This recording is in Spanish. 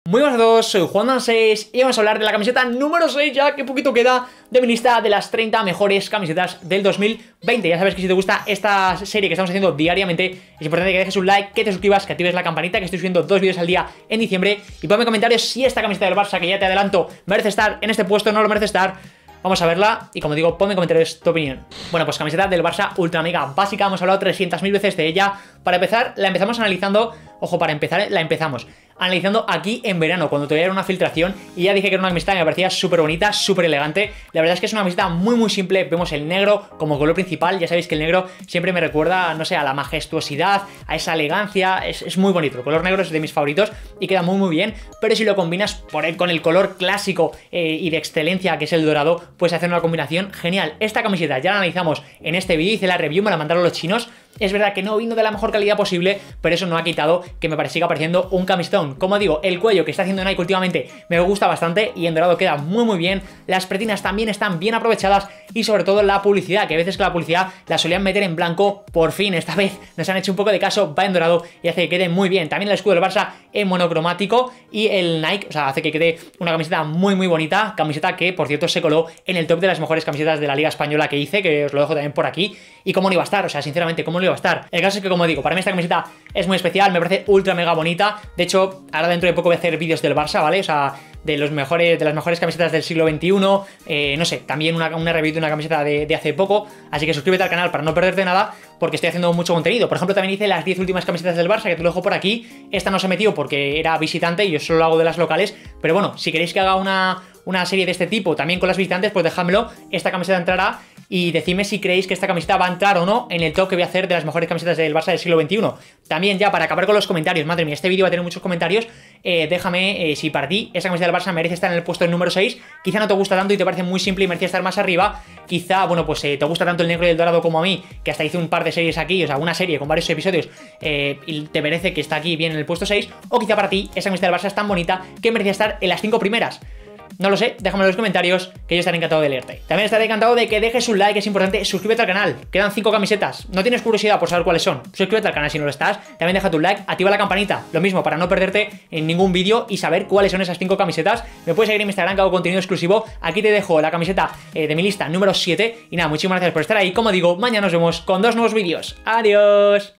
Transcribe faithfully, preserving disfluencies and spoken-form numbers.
Muy buenas a todos, soy Juan seis y vamos a hablar de la camiseta número seis, ya que poquito queda de mi lista de las treinta mejores camisetas del dos mil veinte. Ya sabes que si te gusta esta serie que estamos haciendo diariamente, es importante que dejes un like, que te suscribas, que actives la campanita, que estoy subiendo dos vídeos al día en diciembre. Y ponme en comentarios si esta camiseta del Barça, que ya te adelanto, merece estar en este puesto o no lo merece estar. Vamos a verla y, como digo, ponme en comentarios tu opinión. Bueno, pues camiseta del Barça ultra mega básica. Hemos hablado trescientas mil veces de ella. Para empezar, la empezamos analizando. Ojo, para empezar, la empezamos analizando aquí en verano, cuando todavía era una filtración. Y ya dije que era una camiseta que me parecía súper bonita, súper elegante. La verdad es que es una camiseta muy muy simple. Vemos el negro como color principal. Ya sabéis que el negro siempre me recuerda, no sé, a la majestuosidad, a esa elegancia. Es, es muy bonito. El color negro es de mis favoritos y queda muy muy bien. Pero si lo combinas por el, con el color clásico eh, y de excelencia, que es el dorado, pues hacer una combinación genial. Esta camiseta ya la analizamos en este vídeo, hice la review, me la mandaron los chinos. Es verdad que no vino de la mejor calidad posible, pero eso no ha quitado que me siga pareciendo un camisón. Como digo, el cuello que está haciendo Nike últimamente me gusta bastante y en dorado queda muy muy bien. Las pretinas también están bien aprovechadas y sobre todo la publicidad, que a veces que la publicidad la solían meter en blanco, por fin esta vez nos han hecho un poco de caso, va en dorado y hace que quede muy bien. También el escudo del Barça en monocromático y el Nike, o sea, hace que quede una camiseta muy muy bonita. Camiseta que, por cierto, se coló en el top de las mejores camisetas de la Liga Española que hice, que os lo dejo también por aquí. Y cómo no iba a estar, o sea, sinceramente, cómo no iba a estar. El caso es que, como digo, para mí esta camiseta es muy especial, me parece ultra mega bonita. De hecho, ahora dentro de poco voy a hacer vídeos del Barça, ¿vale? O sea, de los mejores, de las mejores camisetas del siglo veintiuno, eh, no sé, también una, una review de una camiseta de, de hace poco. Así que suscríbete al canal para no perderte nada, porque estoy haciendo mucho contenido. Por ejemplo, también hice las diez últimas camisetas del Barça, que te lo dejo por aquí. Esta no se metió porque era visitante y yo solo lo hago de las locales. Pero bueno, si queréis que haga una, una serie de este tipo también con las visitantes, pues dejádmelo. Esta camiseta entrará. Y decidme si creéis que esta camiseta va a entrar o no en el top que voy a hacer de las mejores camisetas del Barça del siglo veintiuno. También, ya para acabar con los comentarios, madre mía, este vídeo va a tener muchos comentarios. eh, Déjame eh, si para ti esa camiseta del Barça merece estar en el puesto número seis. Quizá no te gusta tanto y te parece muy simple y merecía estar más arriba. Quizá, bueno, pues eh, te gusta tanto el negro y el dorado como a mí, que hasta hice un par de series aquí, o sea, una serie con varios episodios, eh, y te merece que está aquí bien en el puesto seis. O quizá para ti esa camiseta del Barça es tan bonita que merecía estar en las cinco primeras. No lo sé, déjame en los comentarios, que yo estaré encantado de leerte. También estaré encantado de que dejes un like, es importante. Suscríbete al canal, quedan cinco camisetas. ¿No tienes curiosidad por saber cuáles son? Suscríbete al canal si no lo estás. También deja tu like, activa la campanita, lo mismo, para no perderte en ningún vídeo y saber cuáles son esas cinco camisetas. Me puedes seguir en mi Instagram, que hago contenido exclusivo. Aquí te dejo la camiseta eh, de mi lista número siete. Y nada, muchísimas gracias por estar ahí. Como digo, mañana nos vemos con dos nuevos vídeos. Adiós.